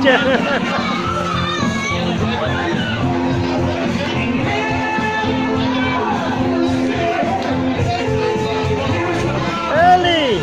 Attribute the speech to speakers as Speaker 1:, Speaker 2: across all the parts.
Speaker 1: aja. Eli.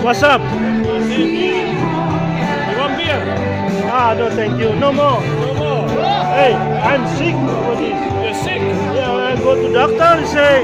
Speaker 1: What's up?
Speaker 2: You want beer?
Speaker 1: Ah, no, thank you. No more.
Speaker 2: No more.
Speaker 1: Hey, I'm sick for this.
Speaker 2: You're sick?
Speaker 1: Yeah, when I go to doctor, he say.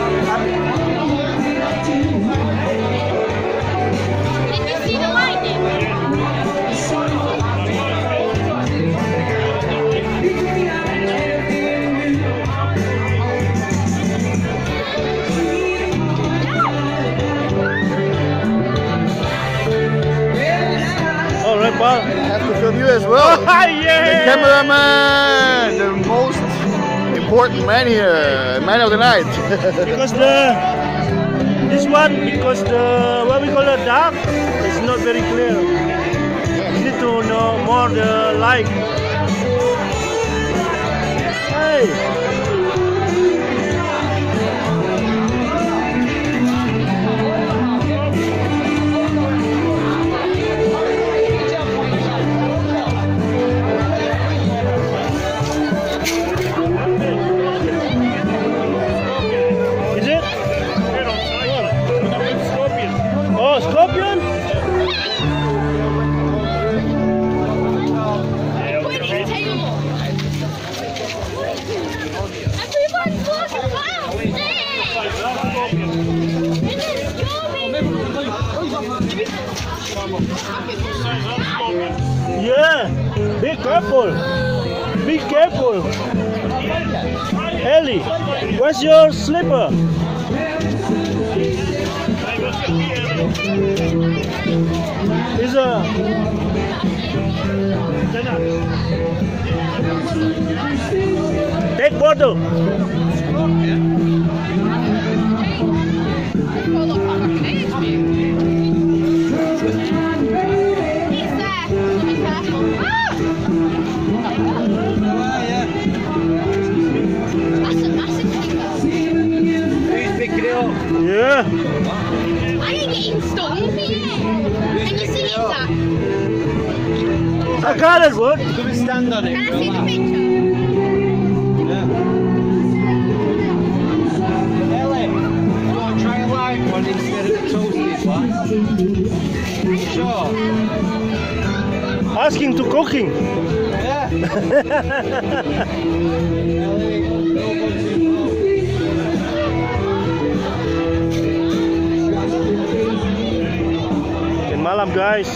Speaker 3: Did you see the lightning?
Speaker 1: All right, Paul.
Speaker 4: I have to film you as well.
Speaker 1: Yeah.
Speaker 4: The cameraman, the most important man here, man of the night.
Speaker 1: Because this one, because what we call it dark, is not very clear. You need to know more the light. Hey. Is it? Oh, scorpion?
Speaker 3: Pointing tail. Everyone's walking around.
Speaker 1: Yeah. Be careful. Be careful. Ellie, where's your slipper? Is take bottle. Yeah.
Speaker 3: I ain't getting stung. Can you see that?
Speaker 1: I got it, what?
Speaker 3: Can I see the picture?
Speaker 5: Ellie, you want to try a live one instead of the toasted one? Sure.
Speaker 1: Asking to cooking.
Speaker 5: Yeah. Ellie, no one's involved.
Speaker 1: Malam guys.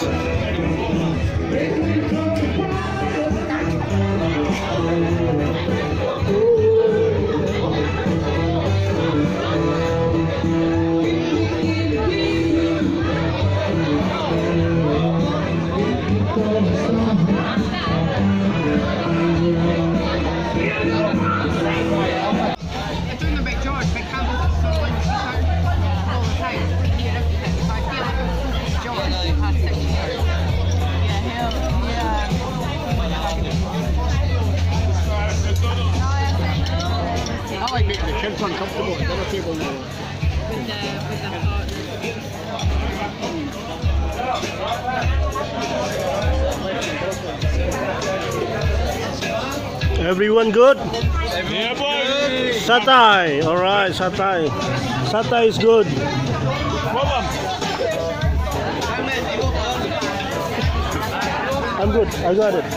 Speaker 4: I like making the kids uncomfortable at dinner table.
Speaker 1: Everyone good?
Speaker 2: Yeah, boy.
Speaker 1: Satay. All right, satay. Satay is good. I'm good. I got it.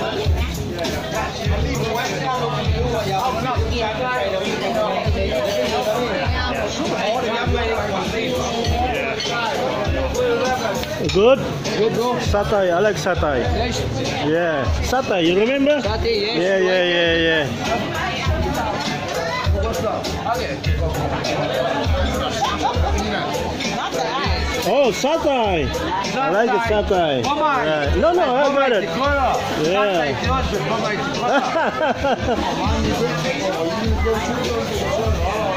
Speaker 1: Good?
Speaker 5: Good, go.
Speaker 1: Satay. I like satay.
Speaker 5: Yes.
Speaker 1: Yeah. Satay. You remember?
Speaker 5: Satay, yes.
Speaker 1: Yeah. Oh, satay. I like the satay.
Speaker 5: Come on.
Speaker 1: Yeah. No, I got it. Yeah.